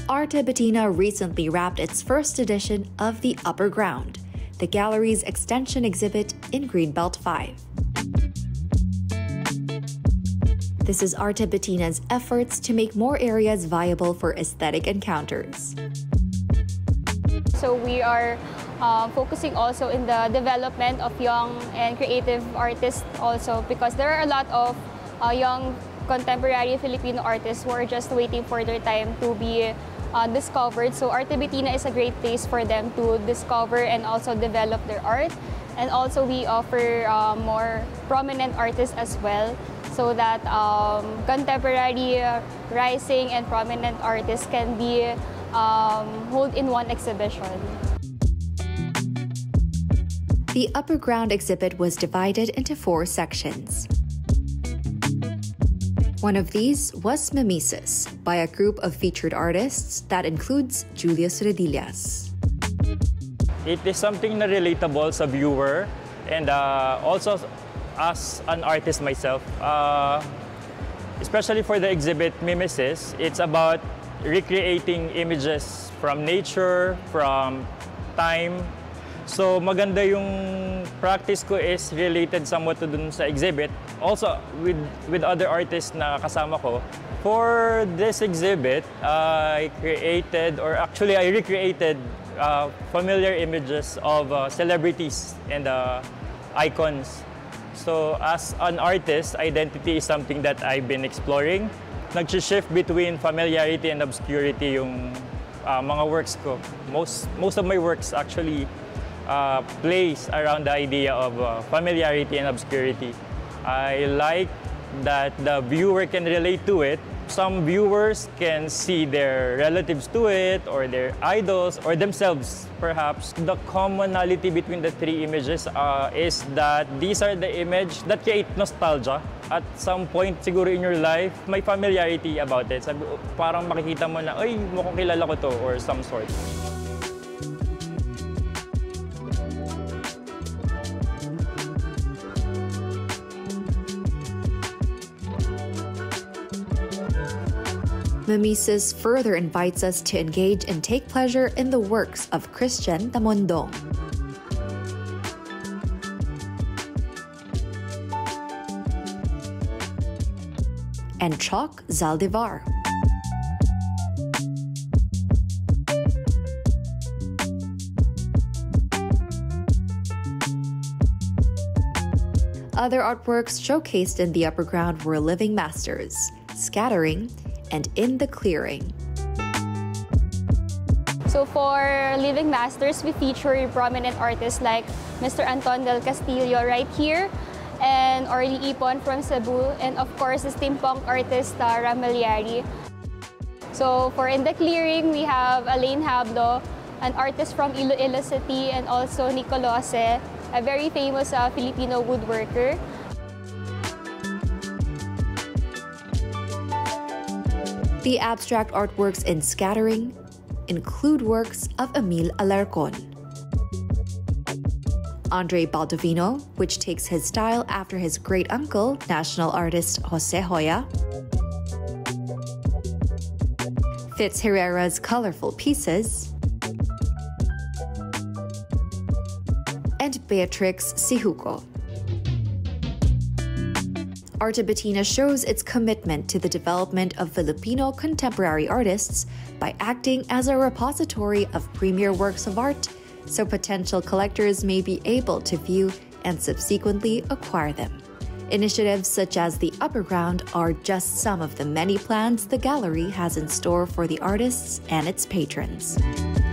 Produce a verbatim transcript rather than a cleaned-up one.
Arte Bettina recently wrapped its first edition of The Upper Ground, the gallery's extension exhibit in Greenbelt five. This is Arte Bettina's efforts to make more areas viable for aesthetic encounters. So we are uh, focusing also in the development of young and creative artists also, because there are a lot of uh, young contemporary Filipino artists who are just waiting for their time to be uh, discovered. So Arte Bettina is a great place for them to discover and also develop their art. And also we offer uh, more prominent artists as well, so that um, contemporary, uh, rising and prominent artists can be um, held in one exhibition. The Upper Ground exhibit was divided into four sections. One of these was Mimesis, by a group of featured artists that includes Julius Redillas. It is something na relatable sa viewer, and uh, also as an artist myself, uh, especially for the exhibit Mimesis, it's about recreating images from nature, from time. So maganda yung practice ko is related somewhat to dun sa exhibit. Also with, with other artists na kasama ko. For this exhibit, uh, I created, or actually I recreated uh, familiar images of uh, celebrities and uh, icons. So as an artist, identity is something that I've been exploring. Nag-shift between familiarity and obscurity yung uh, mga works ko. Most, most of my works actually uh, plays around the idea of uh, familiarity and obscurity. I like that the viewer can relate to it. Some viewers can see their relatives to it, or their idols, or themselves, perhaps. The commonality between the three images uh, is that these are the images that create nostalgia. At some point, siguro in your life, may familiarity about it. Sabi, parang makikita mo na, ay, mukhang kilala ko to, or some sort. Mimesis further invites us to engage and take pleasure in the works of Christian Tamondong. And Choc Zaldivar. Other artworks showcased in the Upper Ground were Living Masters, Scattering, and In the Clearing. So for Living Masters, we feature prominent artists like Mister Anton Del Castillo right here, and Orly Ipon from Cebu, and of course the steampunk artist uh, Ramaliari. So for In the Clearing, we have Alain Hablo, an artist from Iloilo City, and also Nicolose, a very famous uh, Filipino woodworker. The abstract artworks in Scattering include works of Emil Alarcon, Andre Baldovino, which takes his style after his great-uncle, national artist Jose Hoya, Fitz Herrera's colorful pieces, and Beatrix Sihuko. Arte Bettina shows its commitment to the development of Filipino contemporary artists by acting as a repository of premier works of art, so potential collectors may be able to view and subsequently acquire them. Initiatives such as the Upper Ground are just some of the many plans the gallery has in store for the artists and its patrons.